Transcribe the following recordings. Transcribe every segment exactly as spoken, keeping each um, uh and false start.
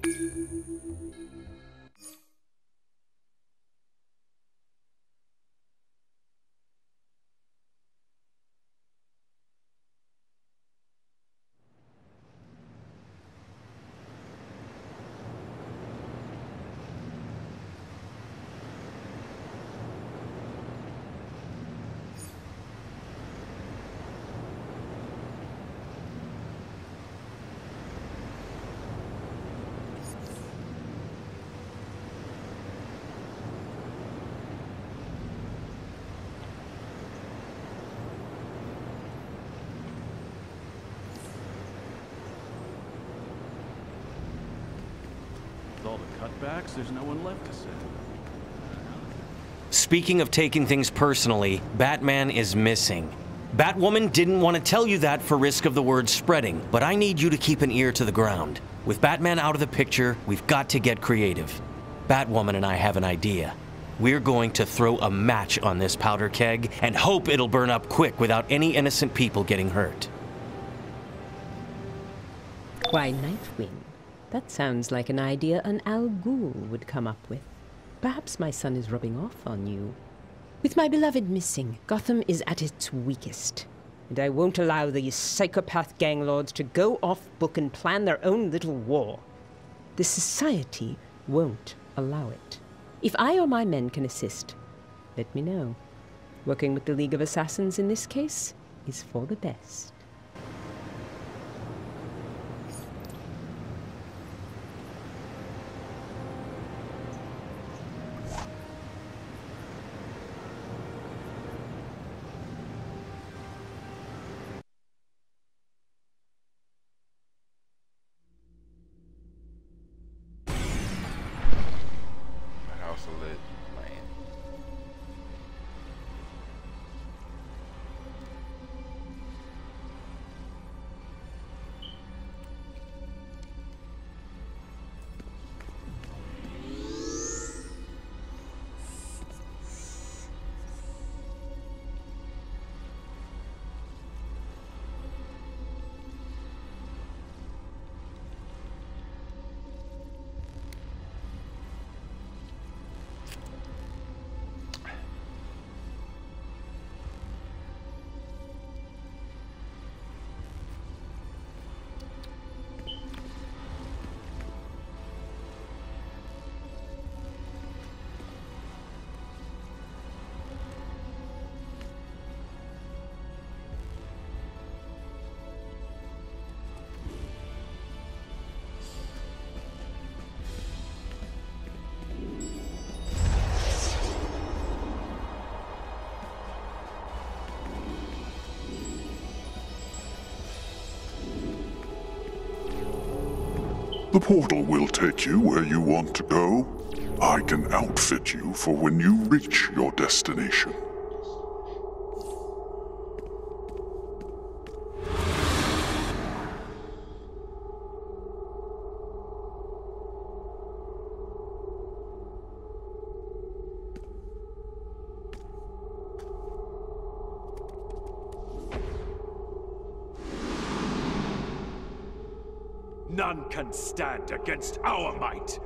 All the cutbacks, there's no one left to save. Speaking of taking things personally, Batman is missing. Batwoman didn't want to tell you that for risk of the word spreading, but I need you to keep an ear to the ground. With Batman out of the picture, we've got to get creative. Batwoman and I have an idea. We're going to throw a match on this powder keg and hope it'll burn up quick without any innocent people getting hurt. Why, Nightwing? That sounds like an idea an Al Ghul would come up with. Perhaps my son is rubbing off on you. With my beloved missing, Gotham is at its weakest. And I won't allow these psychopath gang lords to go off book and plan their own little war. The society won't allow it. If I or my men can assist, let me know. Working with the League of Assassins in this case is for the best. The portal will take you where you want to go. I can outfit you for when you reach your destination. None can stand against our might!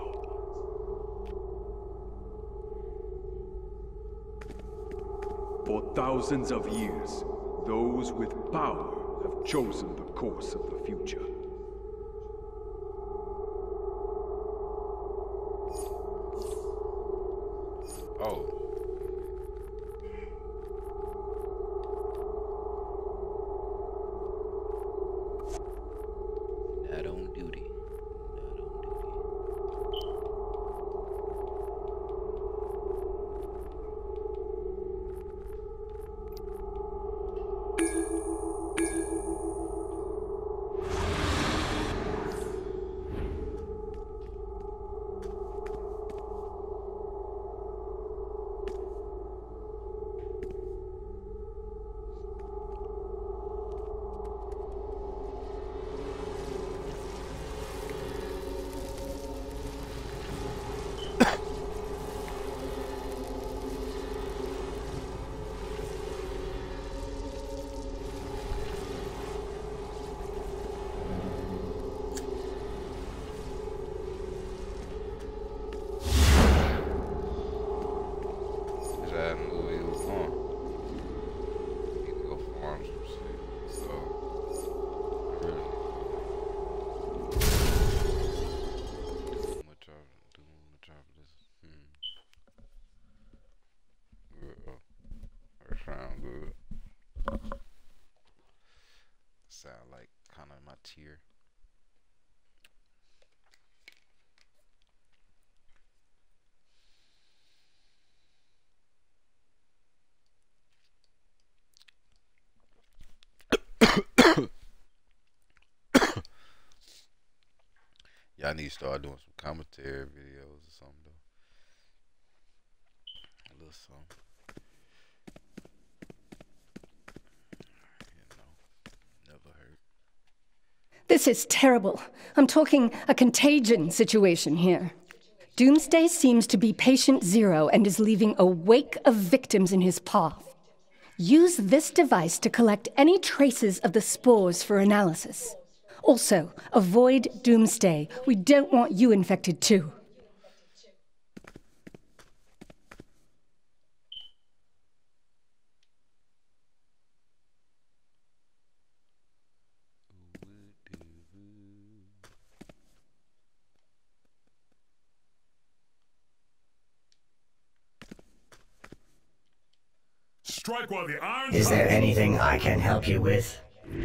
For thousands of years, those with power have chosen the course of the future. Oh. Not on duty. Not on duty. sound like kind of my tier. Y'all need to start doing some commentary videos or something though. A little something. You know, never hurt. This is terrible. I'm talking a contagion situation here. Doomsday seems to be patient zero and is leaving a wake of victims in his path. Use this device to collect any traces of the spores for analysis. Also, avoid Doomsday. We don't want you infected too. Strike while the iron. Is there anything I can help you with?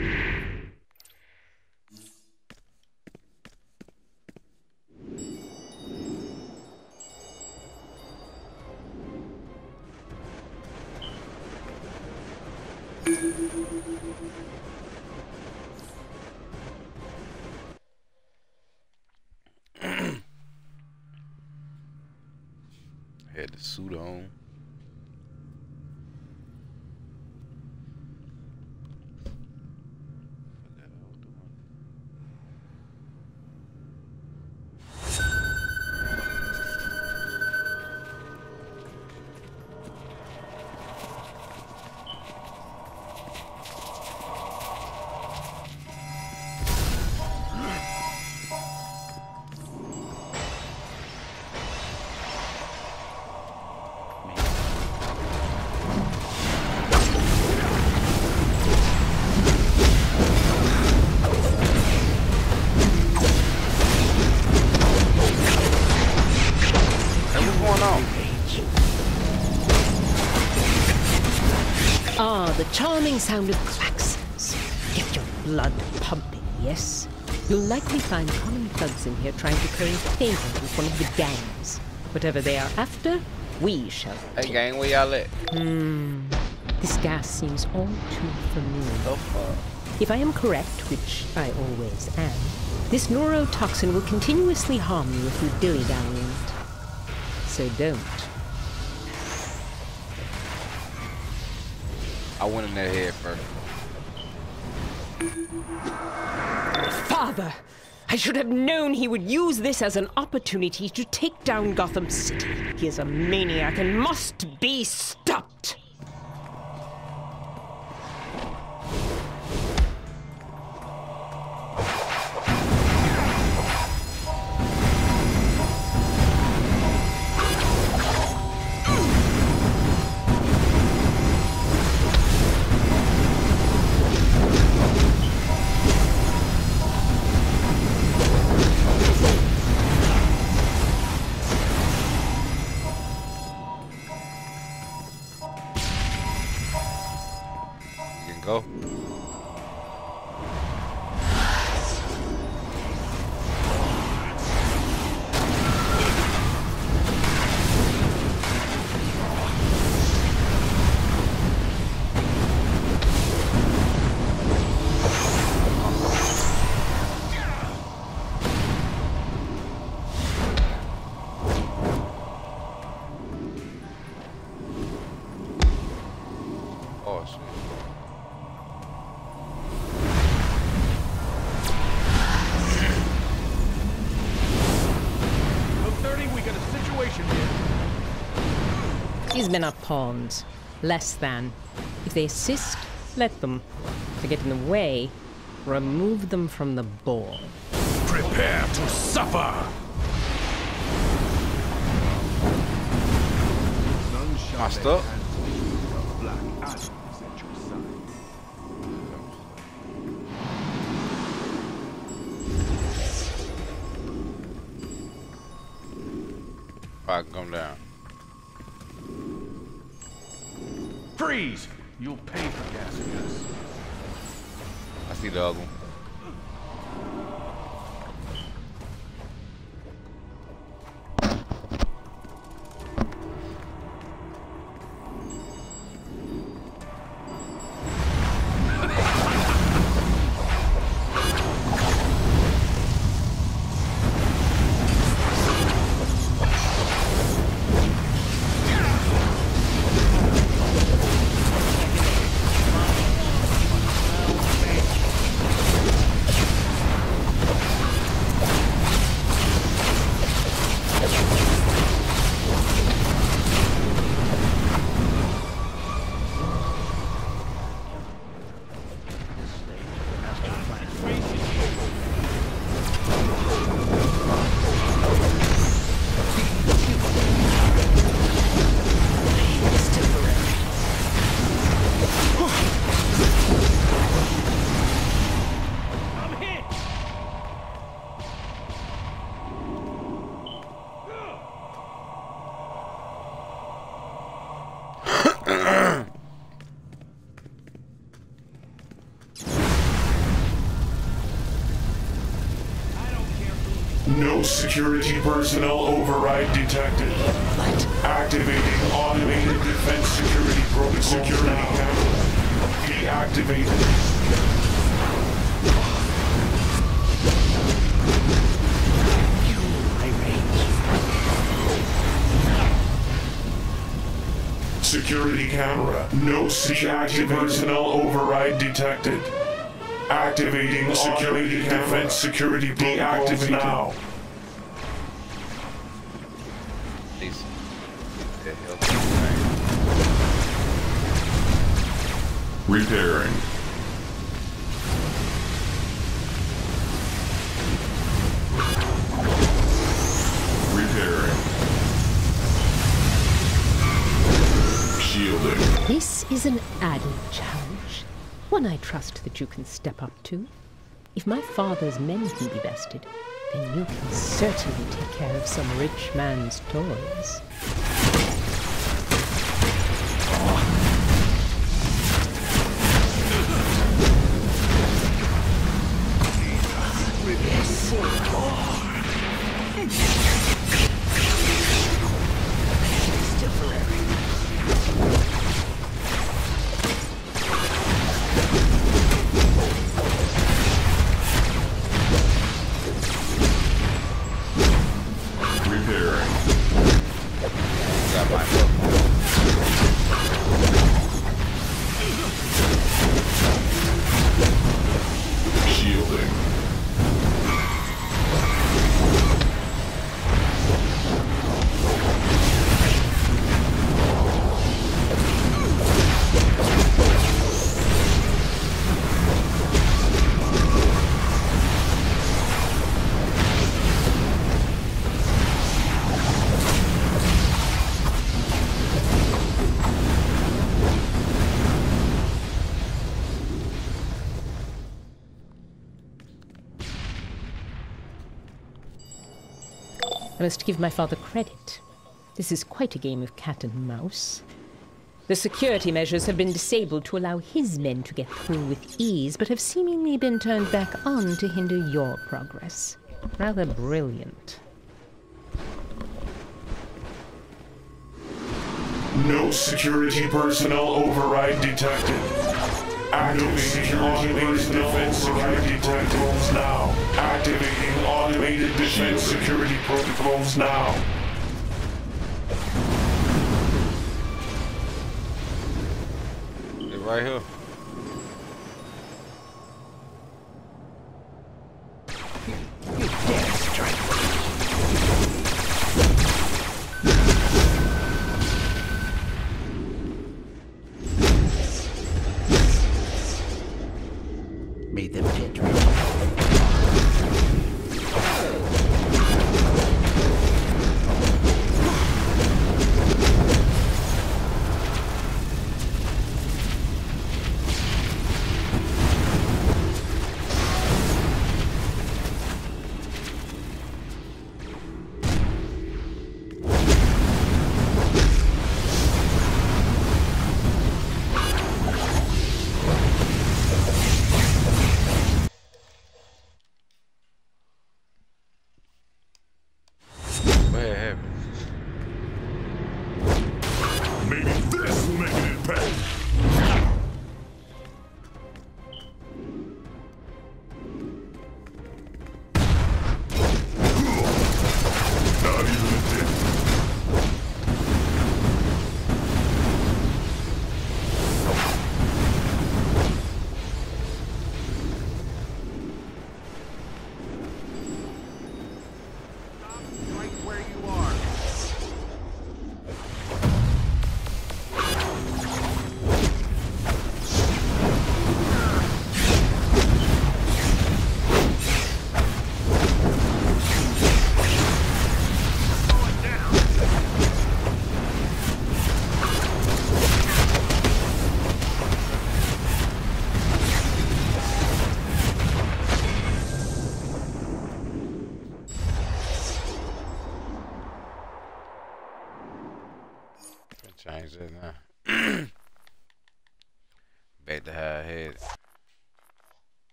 Had the suit on. Ah, the charming sound of klaxons. Get your blood pumping, yes? You'll likely find common thugs in here trying to curry favor with one of the gangs. Whatever they are after, we shall Hey take. gang, where y'all at? Hmm. This gas seems all too familiar. So far. If I am correct, which I always am, this neurotoxin will continuously harm you if you dilly-dally in it. So don't. I went in their head first. Father! I should have known he would use this as an opportunity to take down Gotham City. He is a maniac and must be stopped! Go. Oh shit. These men are pawns. Less than. If they assist, let them. If they get in the way, remove them from the board. Prepare to suffer! I stuck. Black Adam is at your side. If I can come down. Freeze! You'll pay for gassing us. I see see the other one. No security personnel override detected. Activating automated defense security protocol. Security camera deactivated. Security camera. No security personnel override detected. Activating security defense security deactivated now. Repairing. Repairing. Shielding. This is an added challenge. One I trust that you can step up to. If my father's men can be bested, then you can certainly take care of some rich man's toys. I must give my father credit. This is quite a game of cat and mouse. The security measures have been disabled to allow his men to get through with ease, but have seemingly been turned back on to hinder your progress. Rather brilliant. No security personnel override detected. Activating automated defense security protocols now. Activating automated defense security protocols now. They're right here. You dare strike. Made them pit ready.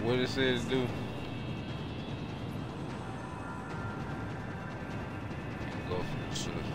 what it said to do? Go for the switch.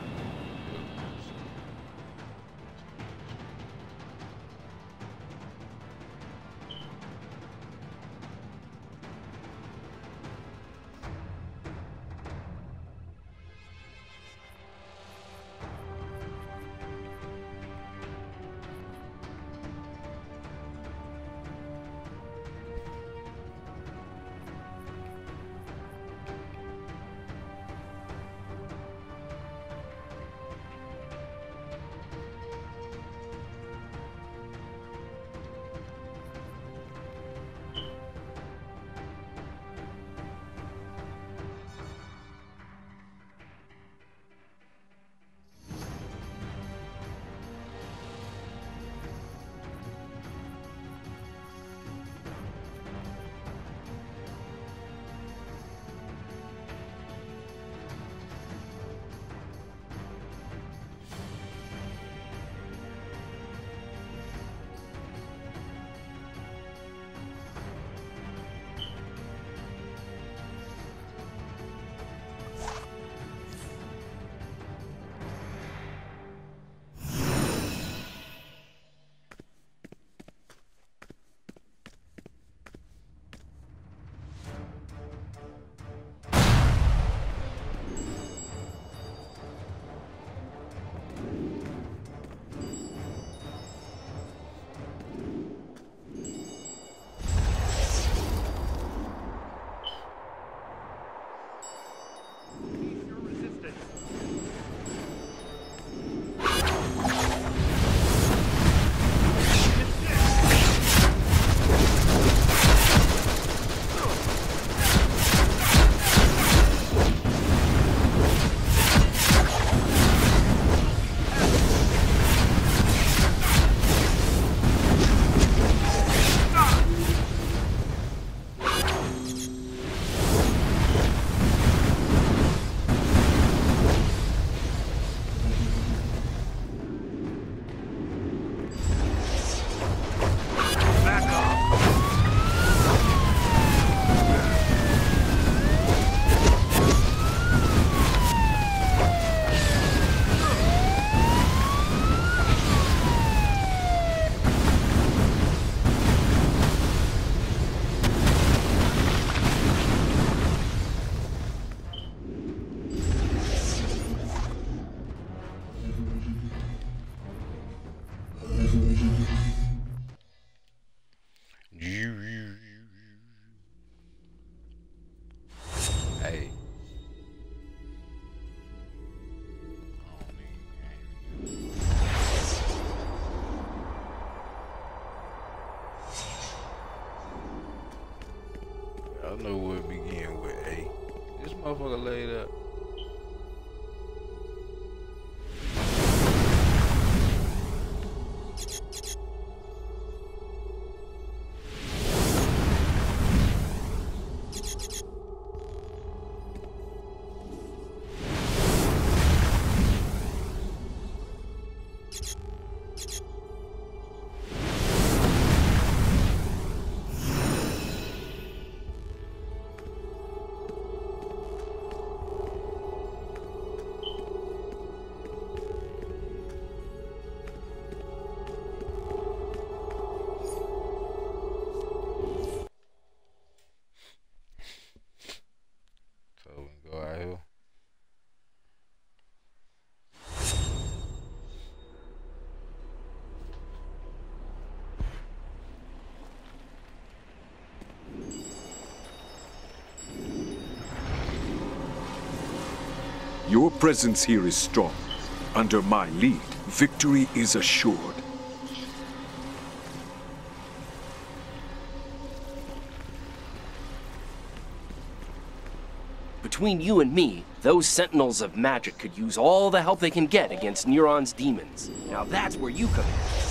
Hey. I know where it begin with. Hey, this motherfucker laid up. Your presence here is strong. Under my lead, victory is assured. Between you and me, those Sentinels of Magic could use all the help they can get against Neuron's demons. Now that's where you come in.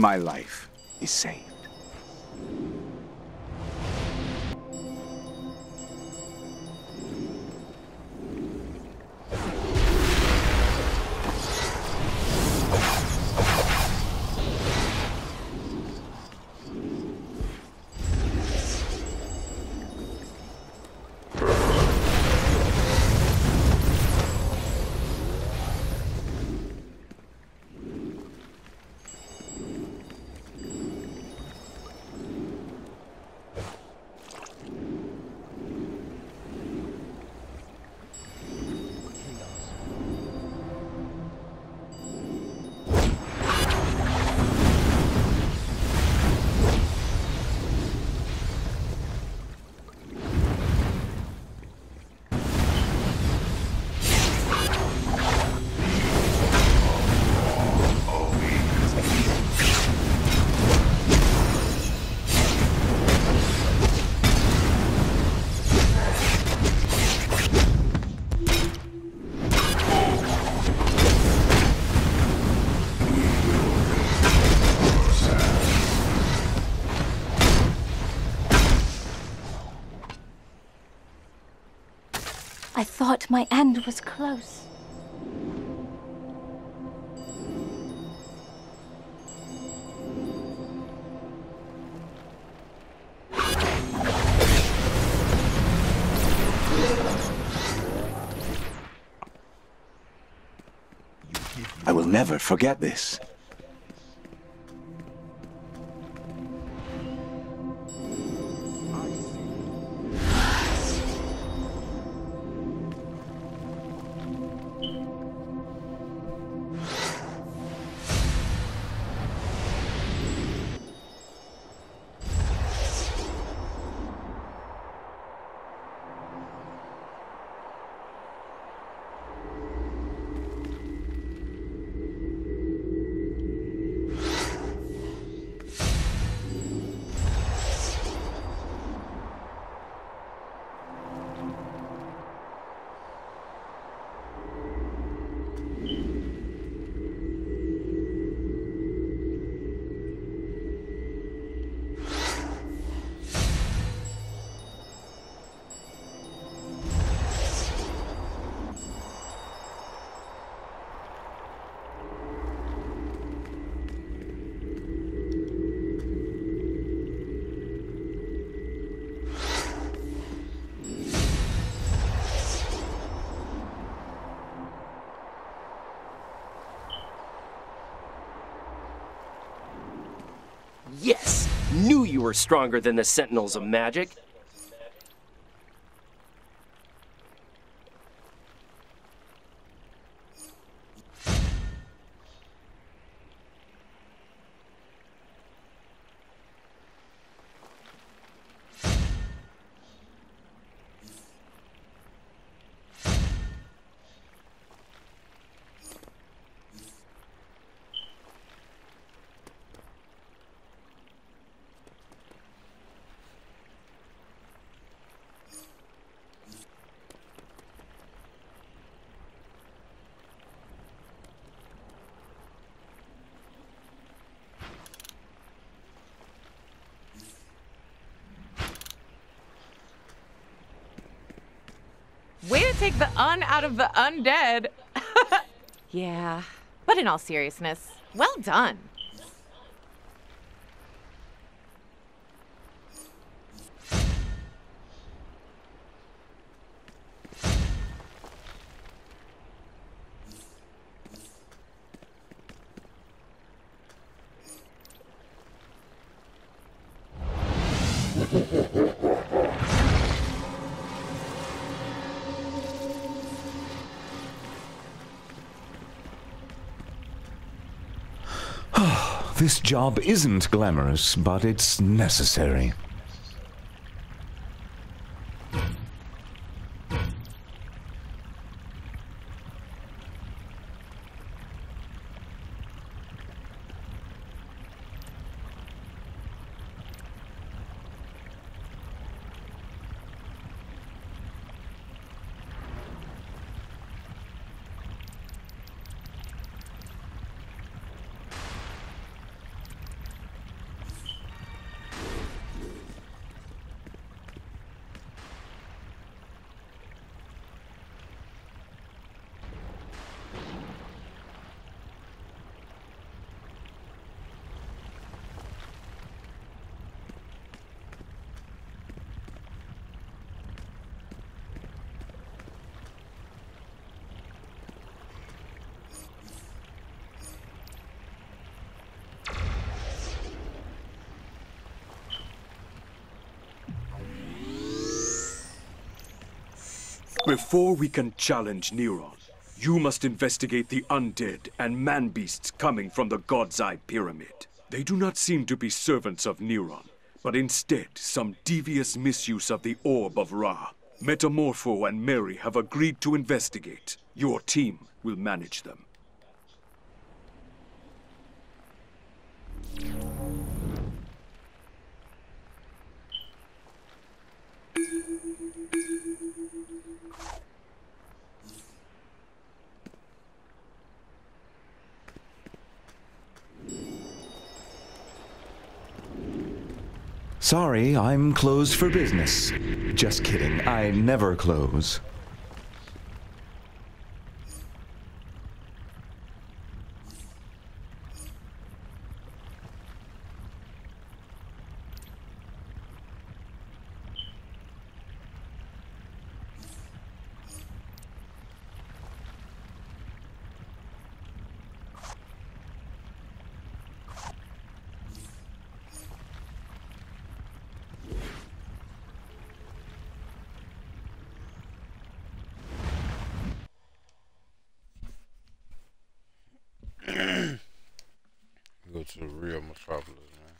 my life is saved. I thought my end was close. I will never forget this. Yes! Knew you were stronger than the Sentinels of Magic. Way to take the un out of the undead. Yeah, but in all seriousness, well done. This job isn't glamorous, but it's necessary. Before we can challenge Neron, you must investigate the undead and man-beasts coming from the God's Eye Pyramid. They do not seem to be servants of Neron, but instead some devious misuse of the Orb of Ra. Metamorpho and Mary have agreed to investigate. Your team will manage them. Sorry, I'm closed for business. Just kidding, I never close. Go to the real metropolis, man.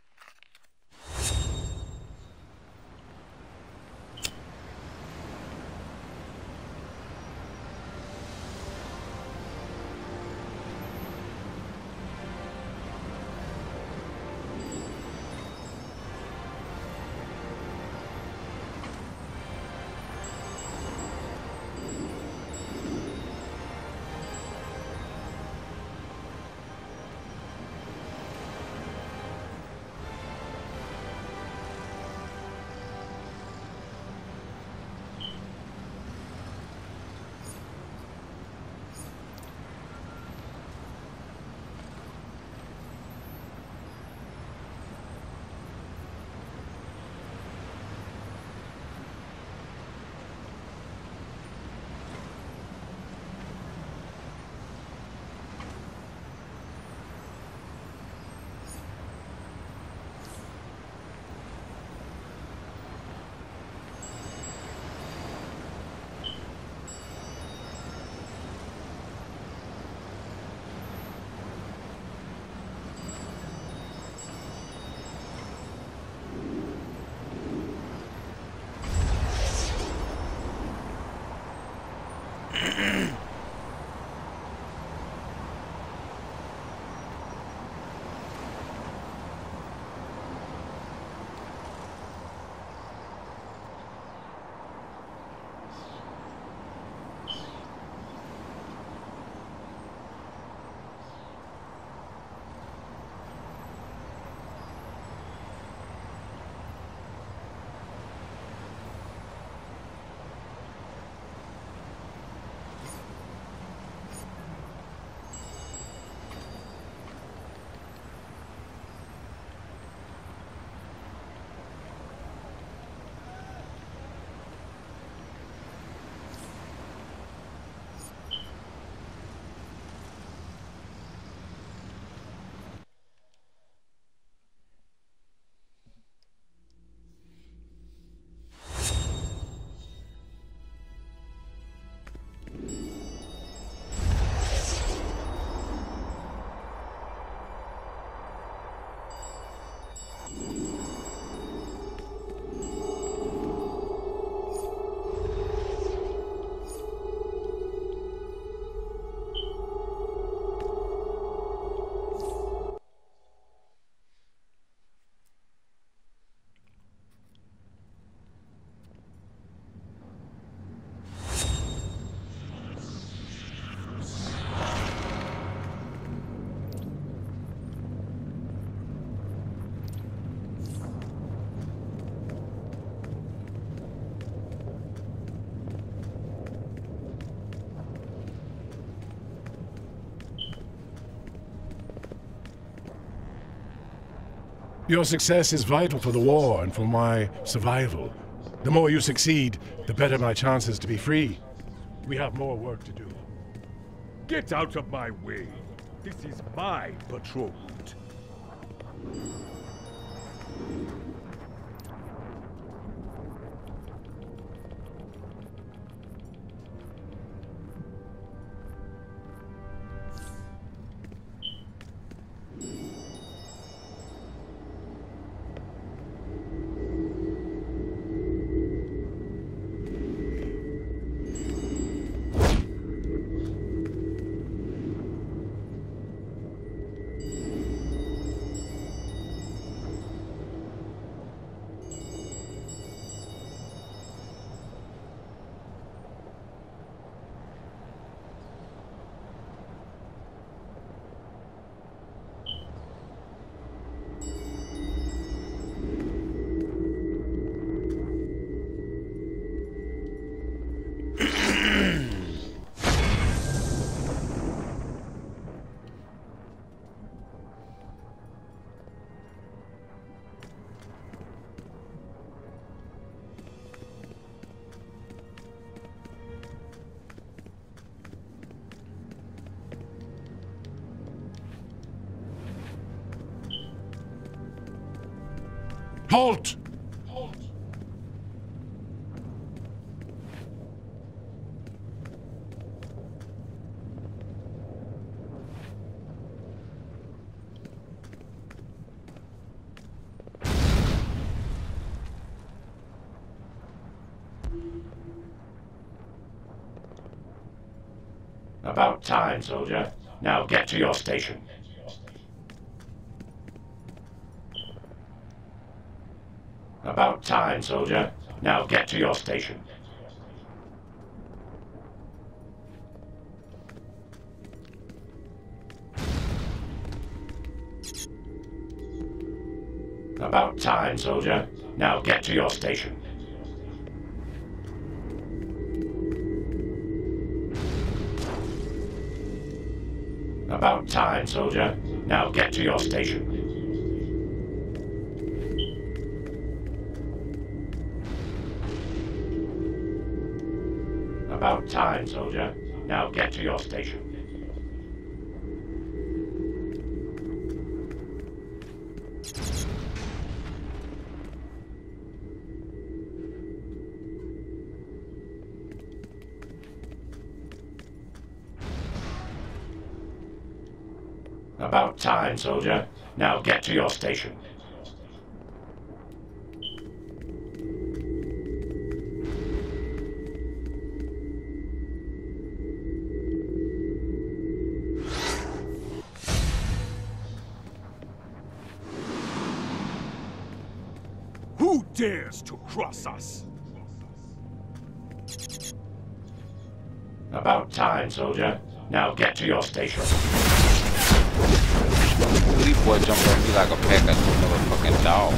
Your success is vital for the war and for my survival. The more you succeed, the better my chances to be free. We have more work to do. Get out of my way. This is my patrol route. Halt! About time, soldier. Now get to your station. About time, soldier. Now get to your station. About time, soldier. Now get to your station. About time, soldier. Now get to your station. About time, soldier. Now get to your station. About time, soldier. Now get to your station. Who dares to cross us? About time, soldier. Now get to your station. These boy jumped on me like a pack of motherfucking dog.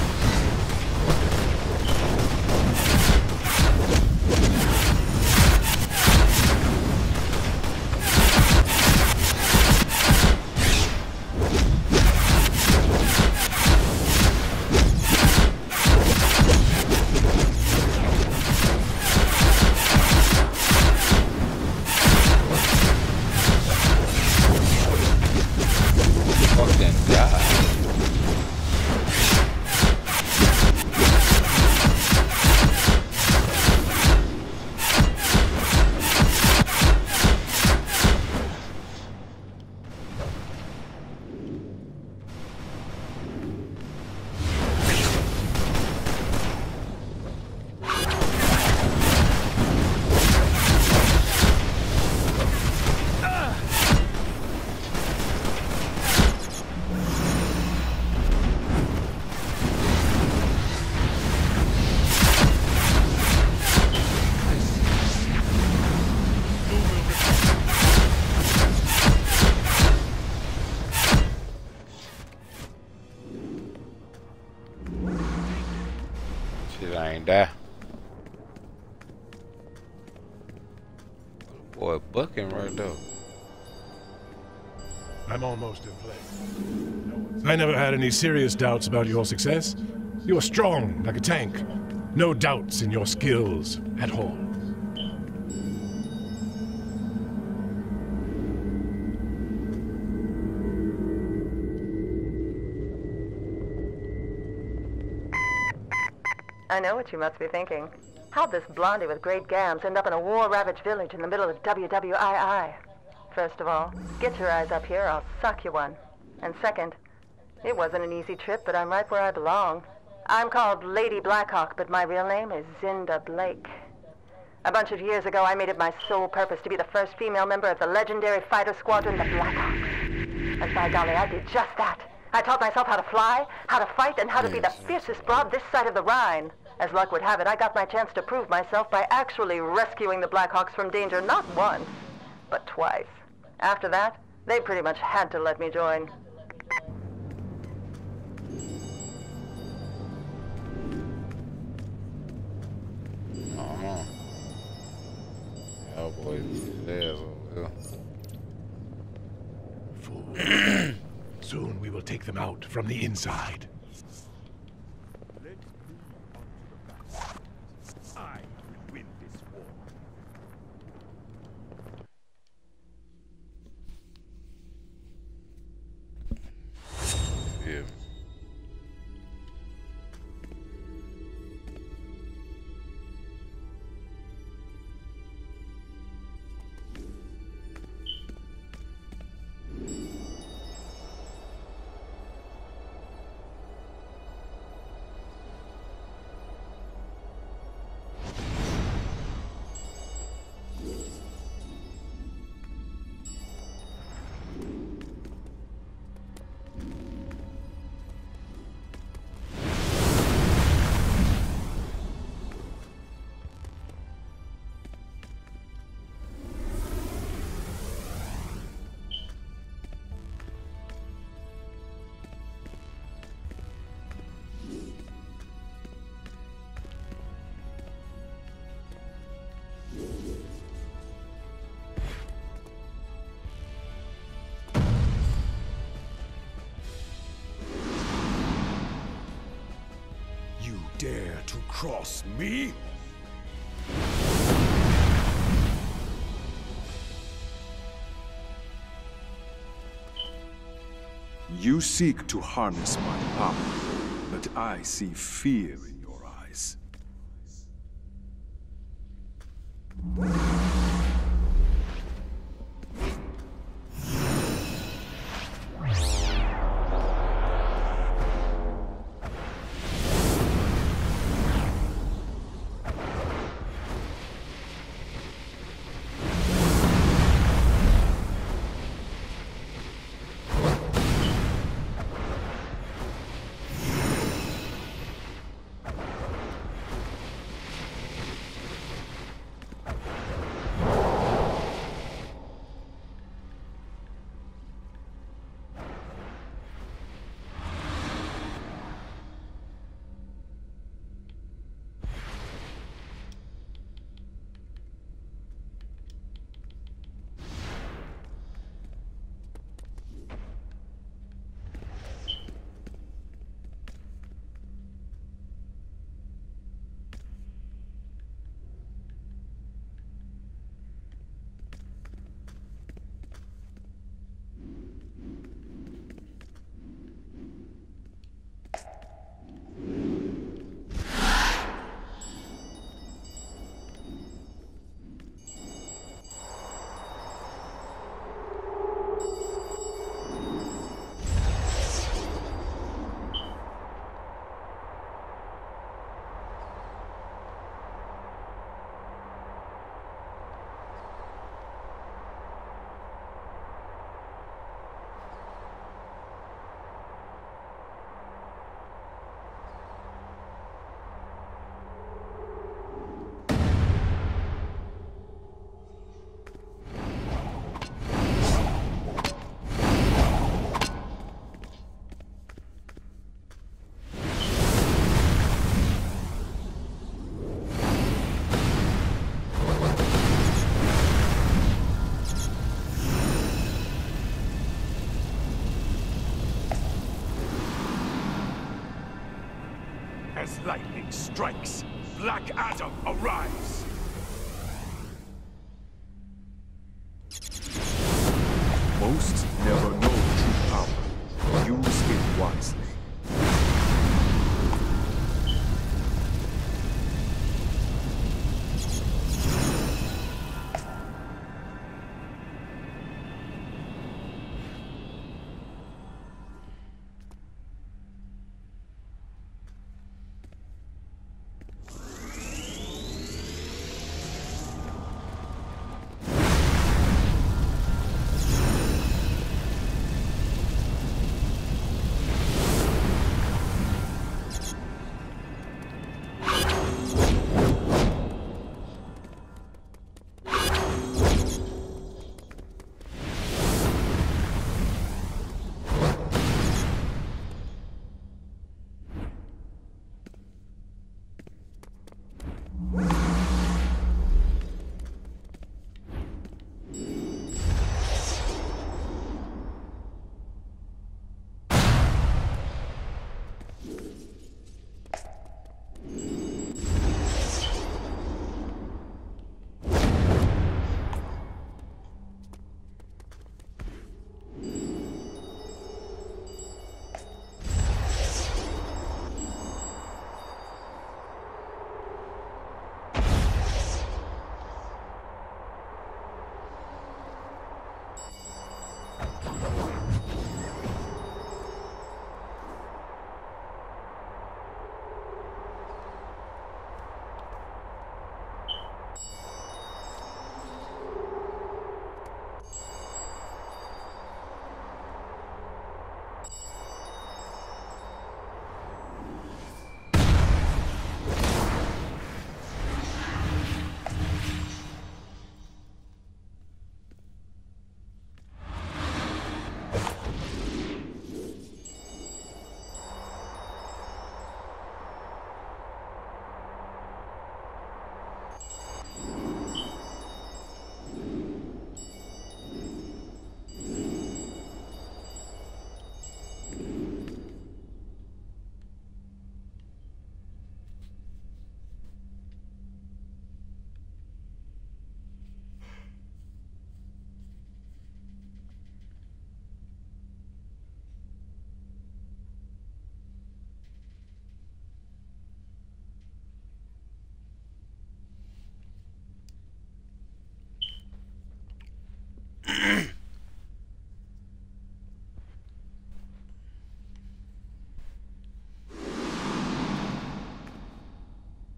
Shit, I ain't die. Boy, bucking right there. I'm almost in place. I never had any serious doubts about your success. You're strong, like a tank. No doubts in your skills at all. I know what you must be thinking. How'd this blondie with great gams end up in a war-ravaged village in the middle of W W I I? First of all, get your eyes up here, I'll suck you one. And second, it wasn't an easy trip, but I'm right where I belong. I'm called Lady Blackhawk, but my real name is Zinda Blake. A bunch of years ago, I made it my sole purpose to be the first female member of the legendary fighter squadron, the Blackhawks. And by golly, I did just that. I taught myself how to fly, how to fight, and how to be the fiercest broad this side of the Rhine. As luck would have it, I got my chance to prove myself by actually rescuing the Blackhawks from danger not once, but twice. After that, they pretty much had to let me join. Uh-huh. Cowboys, there's over Fool. Soon we will take them out from the inside. I will win this war. Yeah. cross me? You seek to harness my power, but I see fear in your eyes. As lightning strikes, Black Adam arrives! Most never know true power. Use it wisely.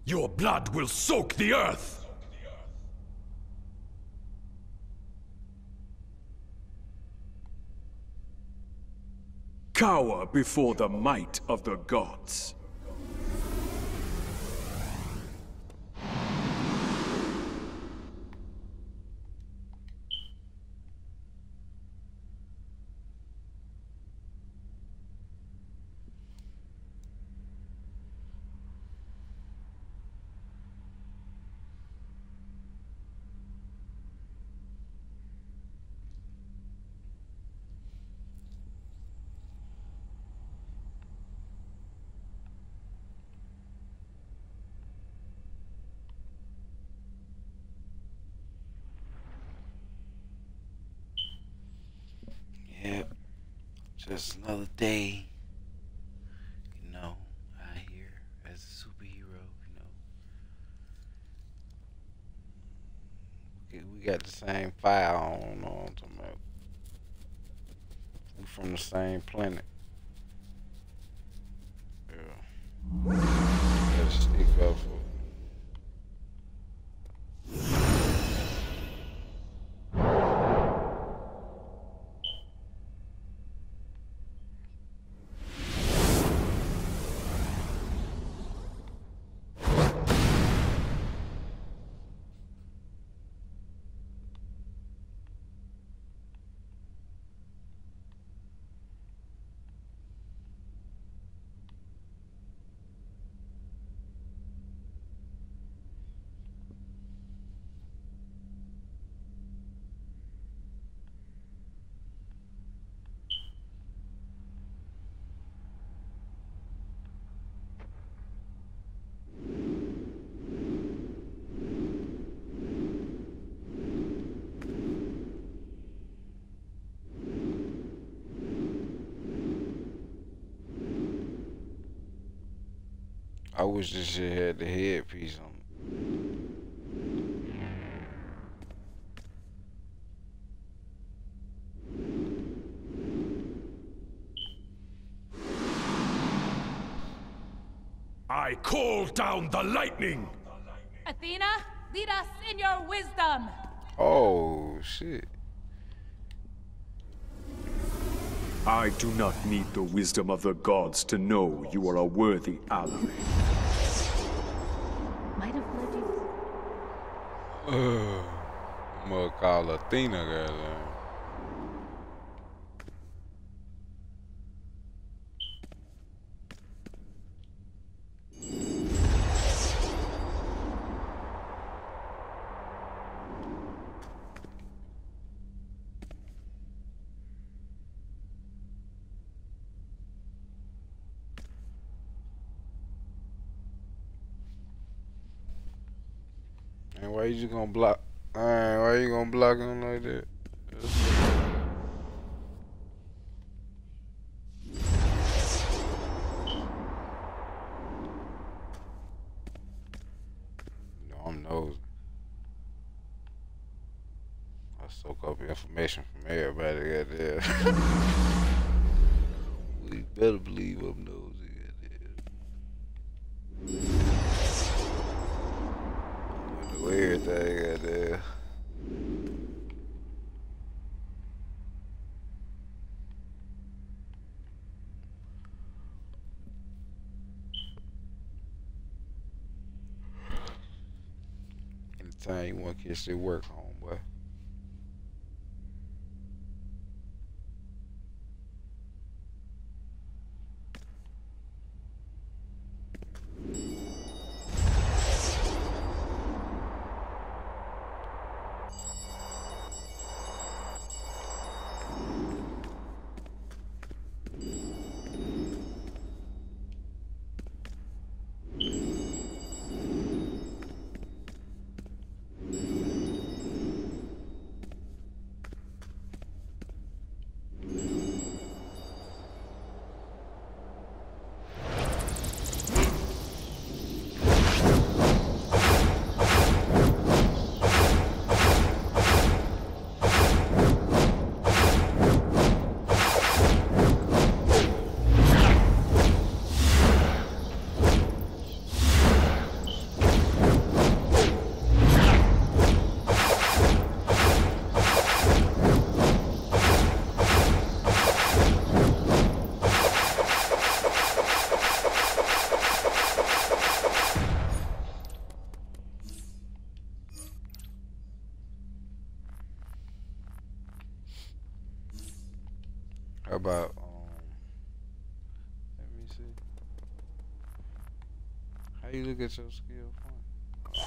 Your blood will soak the earth! Cower before the might of the gods. Yep, just another day, you know, out here as a superhero, you know. We- We got the same fire on, you know what I'm talking about. We from the same planet. Yeah. Gotta stick up for it. I wish this shit had the headpiece on it. I call down the lightning! Athena, lead us in your wisdom. Oh, shit. I do not need the wisdom of the gods to know you are a worthy ally. Might have led you. Uh, I'm gonna call Athena, goddamn. And why you just gonna block? Alright, why you gonna block him like that? No, I'm nosy. I soak up information from everybody, goddamn. We better believe I'm nosy, goddamn. Weird thing, goddamn. Anytime you want to get your work home, boy. How about um? Let me see. How you look at your skill point?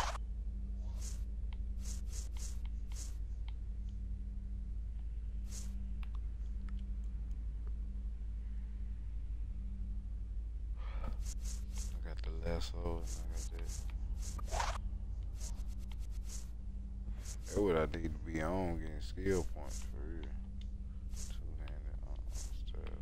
I got the lasso and I got that. That's what I need to be on, getting skill points for real. Two-handed uh, stab.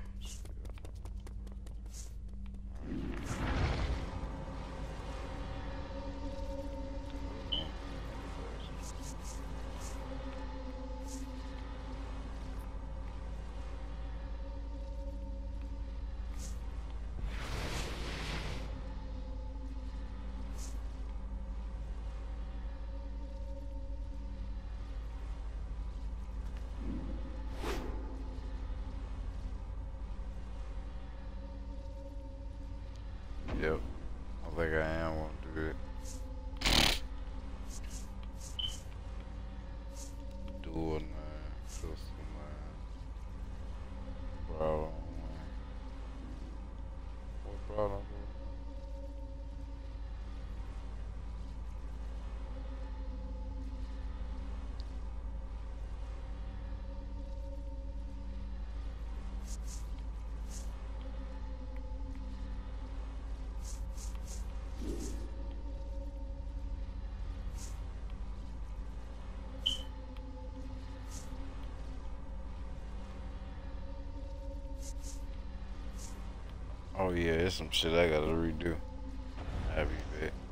Yep, I think I am gonna do it. Dual nine, pistol nine, Bravo nine. What Bravo do? Oh yeah, it's some shit I gotta redo. Happy bit.